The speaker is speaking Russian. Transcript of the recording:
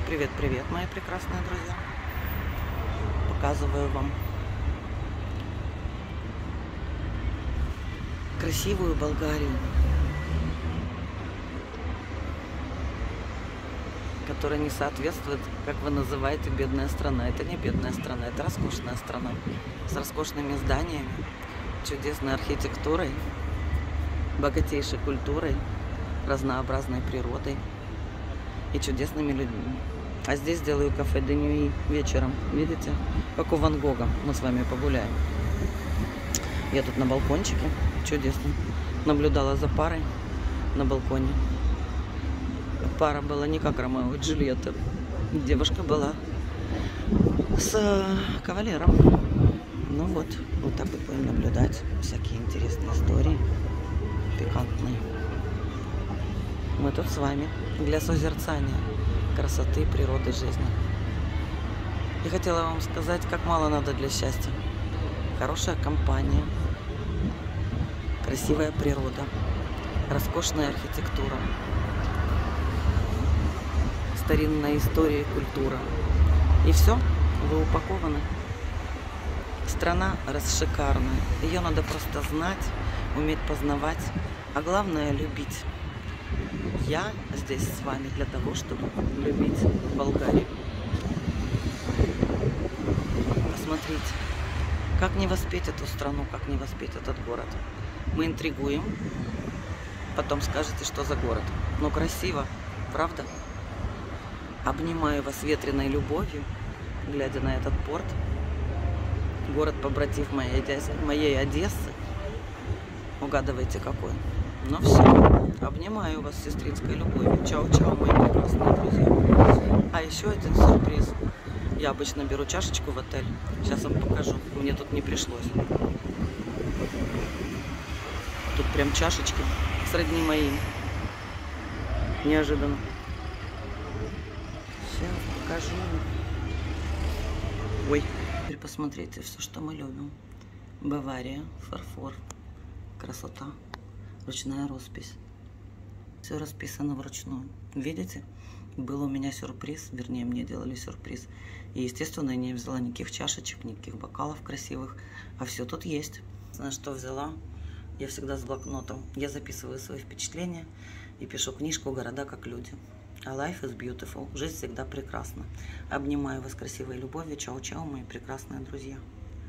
Привет, привет, мои прекрасные друзья. Показываю вам красивую Болгарию, которая не соответствует, как вы называете, бедная страна. Это не бедная страна, это роскошная страна с роскошными зданиями, чудесной архитектурой, богатейшей культурой, разнообразной природой и чудесными людьми. А здесь делаю кафе де нюи вечером. Видите? Как у Ван Гога. Мы с вами погуляем. Я тут на балкончике. Чудесно. Наблюдала за парой на балконе. Пара была не как Ромео и Джульетта. Девушка была с кавалером. Ну вот. Вот так вот будем наблюдать. Всякие интересные истории. Пикантные. Мы тут с вами для созерцания красоты, природы, жизни. И хотела вам сказать, как мало надо для счастья. Хорошая компания, красивая природа, роскошная архитектура, старинная история и культура. И все, вы упакованы. Страна шикарная. Ее надо просто знать, уметь познавать, а главное любить. Я здесь с вами для того, чтобы любить Болгарию. Посмотрите, как не воспеть эту страну, как не воспеть этот город. Мы интригуем, потом скажете, что за город. Но красиво, правда? Обнимаю вас ветреной любовью, глядя на этот порт. Город-побратив моей Одессы. Угадывайте, какой. Ну все, обнимаю вас с сестринской любовью. Чао-чао, мои прекрасные друзья. А еще один сюрприз. Я обычно беру чашечку в отель. Сейчас вам покажу. Мне тут не пришлось. Тут прям чашечки сродни моим. Неожиданно. Сейчас покажу. Ой. Теперь посмотрите все, что мы любим. Бавария, фарфор, красота. Ручная роспись. Все расписано вручную. Видите? Был у меня сюрприз, вернее, мне делали сюрприз. И, естественно, я не взяла никаких чашечек, никаких бокалов красивых. А все тут есть. Знаешь, что взяла? Я всегда с блокнотом. Я записываю свои впечатления и пишу книжку «Города как люди». А life is beautiful. Жизнь всегда прекрасна. Обнимаю вас красивой любовью. Чао-чао, мои прекрасные друзья.